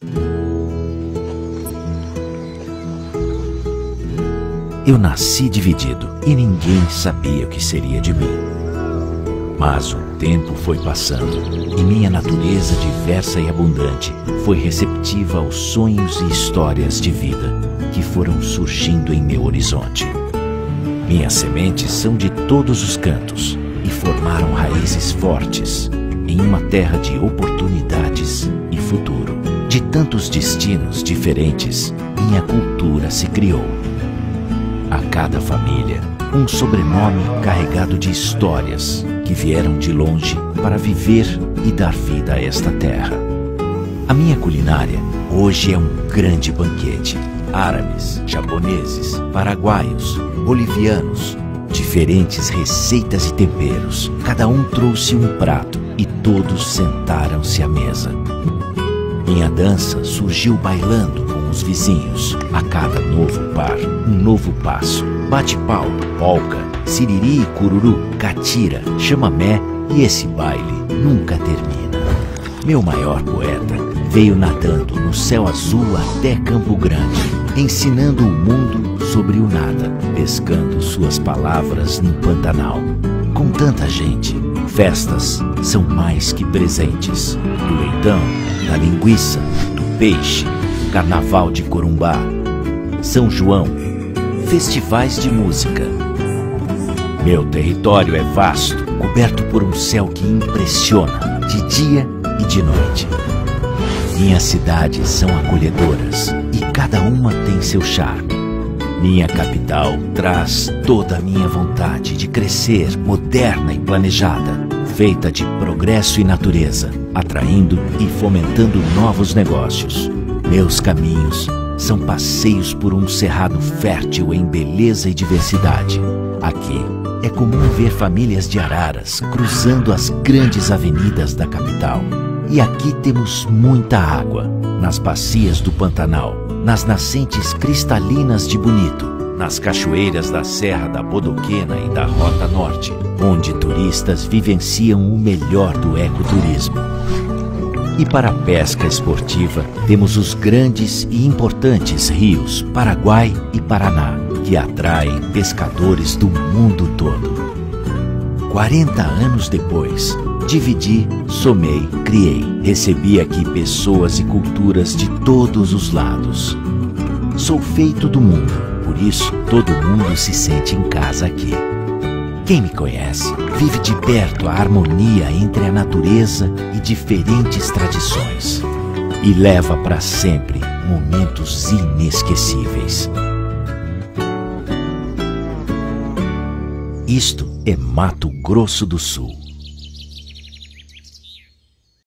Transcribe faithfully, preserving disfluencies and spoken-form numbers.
Eu nasci dividido e ninguém sabia o que seria de mim. Mas o tempo foi passando e minha natureza diversa e abundante foi receptiva aos sonhos e histórias de vida que foram surgindo em meu horizonte. Minhas sementes são de todos os cantos e formaram raízes fortes em uma terra de oportunidades e futuro. De tantos destinos diferentes, minha cultura se criou. A cada família, um sobrenome carregado de histórias que vieram de longe para viver e dar vida a esta terra. A minha culinária hoje é um grande banquete. Árabes, japoneses, paraguaios, bolivianos, diferentes receitas e temperos. Cada um trouxe um prato e todos sentaram-se à mesa. Minha dança surgiu bailando com os vizinhos. A cada novo par, um novo passo. Bate-pau, polca, siriri e cururu, catira, chamamé e esse baile nunca termina. Meu maior poeta veio nadando no céu azul até Campo Grande, ensinando o mundo sobre o nada, pescando suas palavras no Pantanal. Com tanta gente, festas são mais que presentes. Do leitão, da linguiça, do peixe, carnaval de Corumbá, São João, festivais de música. Meu território é vasto, coberto por um céu que impressiona, de dia e de noite. Minhas cidades são acolhedoras e cada uma tem seu charme. Minha capital traz toda a minha vontade de crescer, moderna e planejada, feita de progresso e natureza, atraindo e fomentando novos negócios. Meus caminhos são passeios por um cerrado fértil em beleza e diversidade. Aqui é comum ver famílias de araras cruzando as grandes avenidas da capital. E aqui temos muita água, nas bacias do Pantanal, nas nascentes cristalinas de Bonito, nas cachoeiras da Serra da Bodoquena e da Rota Norte, onde turistas vivenciam o melhor do ecoturismo. E para a pesca esportiva, temos os grandes e importantes rios Paraguai e Paraná, que atraem pescadores do mundo todo. quarenta anos depois, dividi, somei, criei. Recebi aqui pessoas e culturas de todos os lados. Sou feito do mundo, por isso todo mundo se sente em casa aqui. Quem me conhece vive de perto a harmonia entre a natureza e diferentes tradições e leva para sempre momentos inesquecíveis. Isto é Mato Grosso do Sul.